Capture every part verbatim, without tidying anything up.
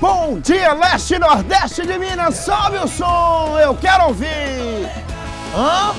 Bom dia, leste e nordeste de Minas, sobe o som, eu quero ouvir. Hã?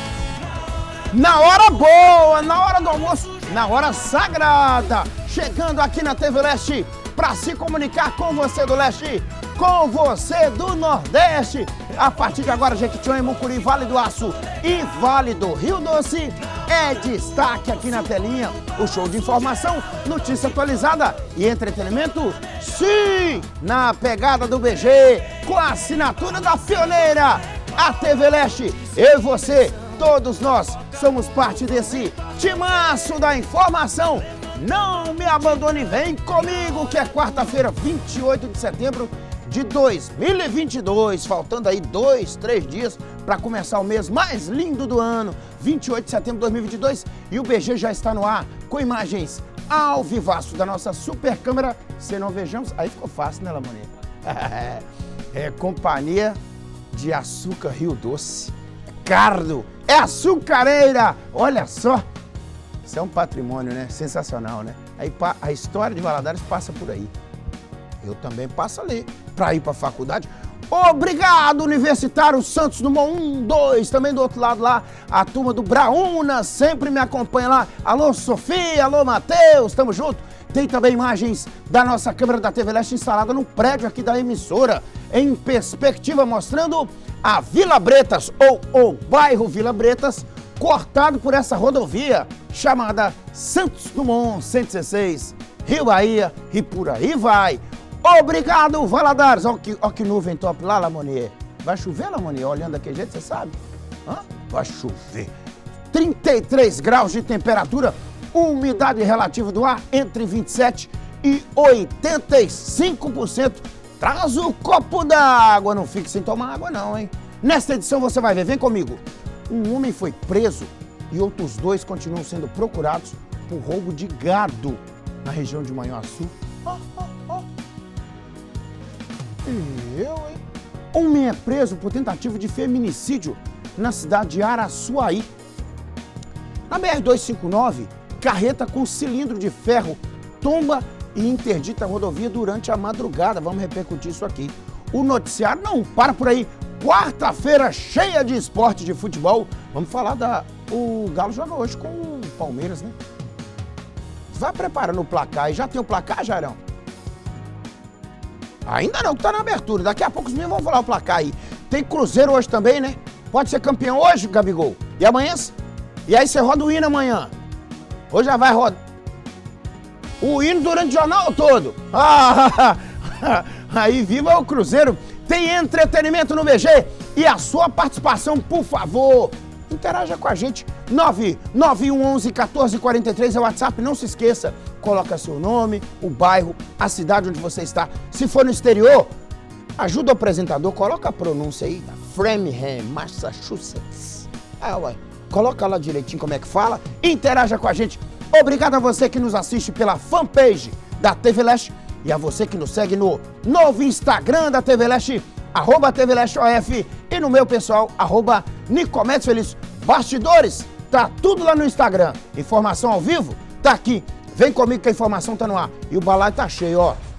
Na hora boa, na hora do almoço, na hora sagrada, chegando aqui na T V Leste para se comunicar com você do leste, com você do nordeste. A partir de agora, Jequitinhonha, Mucuri, Vale do Aço e Vale do Rio Doce é destaque aqui na telinha. O show de informação, notícia atualizada e entretenimento, sim, na pegada do B G, com a assinatura da pioneira, a T V Leste. Eu e você, todos nós, somos parte desse timaço da informação. Não me abandone, vem comigo, que é quarta-feira, vinte e oito de setembro de dois mil e vinte e dois, faltando aí dois, três dias para começar o mês mais lindo do ano, vinte e oito de setembro de dois mil e vinte e dois, e o B G já está no ar com imagens ao vivaço da nossa super câmera. Se não vejamos, aí ficou fácil, né, Lamoninha? É Companhia de Açúcar Rio Doce, Cardo, é açucareira, olha só. Isso é um patrimônio, né? Sensacional, né? Aí a história de Valadares passa por aí. Eu também passo ali para ir para a faculdade. Obrigado, Universitário Santos Dumont um, dois, também do outro lado lá, a turma do Brauna sempre me acompanha lá. Alô, Sofia, alô, Matheus, tamo junto. Tem também imagens da nossa câmera da T V Leste instalada no prédio aqui da emissora, em perspectiva, mostrando a Vila Bretas, ou o bairro Vila Bretas, cortado por essa rodovia chamada Santos Dumont cento e dezesseis, Rio Bahia, e por aí vai. Obrigado, Valadares. Olha que, olha que nuvem top lá, Lamonier. Vai chover, Lamonier? Olhando daquele jeito, você sabe? Hã? Vai chover. trinta e três graus de temperatura, umidade relativa do ar entre vinte e sete e oitenta e cinco por cento. Traz o copo d'água, não fique sem tomar água não, hein? Nesta edição você vai ver, vem comigo. Um homem foi preso e outros dois continuam sendo procurados por roubo de gado na região de Manhuaçu. Oh, oh, oh. Eu, hein? Homem é preso por tentativa de feminicídio na cidade de Araçuaí. Na B R duzentos e cinquenta e nove, carreta com cilindro de ferro tomba e interdita a rodovia durante a madrugada. Vamos repercutir isso aqui. O noticiário não para por aí. Quarta-feira cheia de esporte de futebol. Vamos falar da... O Galo joga hoje com o Palmeiras, né? Vai preparando o placar. E já tem o placar, Jairão? Ainda não, que tá na abertura. Daqui a pouco os meninos vão falar o placar aí. Tem Cruzeiro hoje também, né? Pode ser campeão hoje, Gabigol. E amanhã? E aí você roda o hino amanhã. Hoje já vai rodar o hino durante o jornal todo. Ah, aí viva o Cruzeiro. Tem entretenimento no B G e a sua participação, por favor. Interaja com a gente. nove nove um um um quatorze quarenta e três é o WhatsApp. Não se esqueça, coloca seu nome, o bairro, a cidade onde você está. Se for no exterior, ajuda o apresentador, coloca a pronúncia aí, Framingham, Massachusetts. Ah, ué, coloca lá direitinho como é que fala. Interaja com a gente. Obrigado a você que nos assiste pela fanpage da T V Leste e a você que nos segue no novo Instagram da T V Leste, arroba T V Leste O F, e no meu pessoal, arroba Nicomedes Feliz. Bastidores, tá tudo lá no Instagram. Informação ao vivo, tá aqui. Vem comigo que a informação tá no ar. E o balaio tá cheio, ó.